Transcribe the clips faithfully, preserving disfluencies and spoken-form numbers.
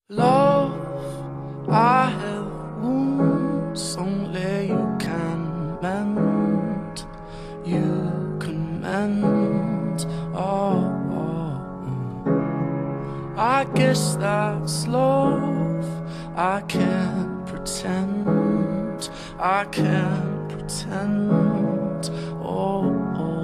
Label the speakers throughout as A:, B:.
A: Love, I have wounds only you can mend. You can mend. Oh, oh, oh. I guess that's love. I can't pretend. I can't pretend. Oh, oh, oh.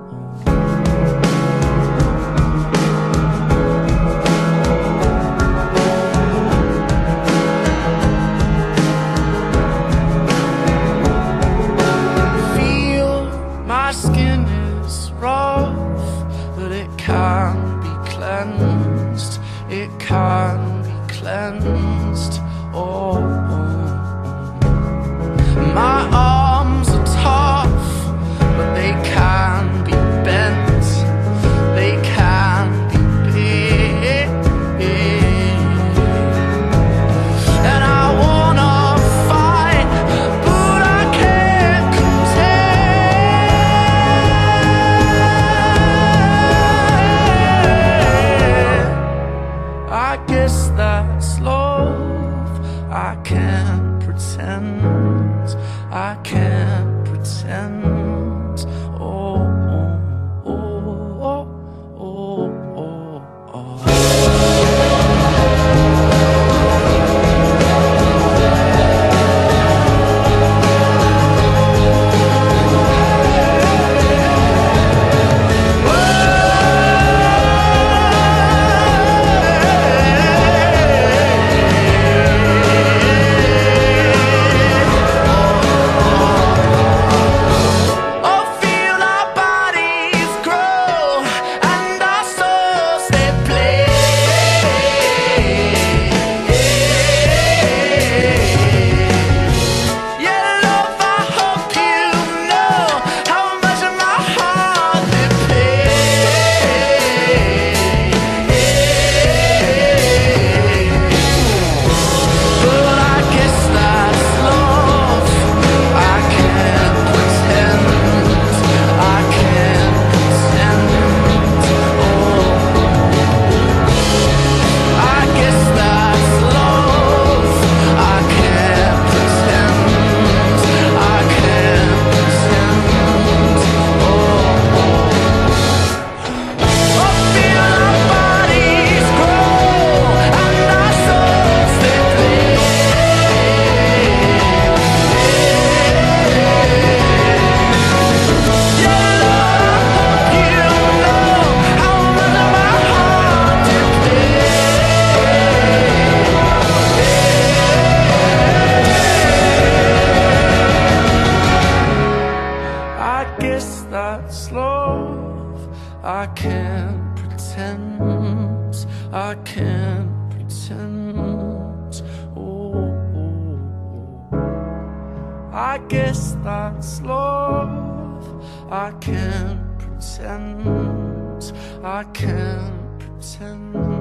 A: Skin is rough, but it can be cleansed. It can be cleansed. Oh, oh, oh. My arms are tough, but they can be bent. They can be big, and I wanna fight, but I can't contend. I guess that's love. I can't pretend. I can't pretend. Oh, oh, oh, oh, oh, oh, oh. That's love. I can't pretend. I can't pretend. Oh, oh, oh. I guess that's love. I can't pretend. I can't pretend.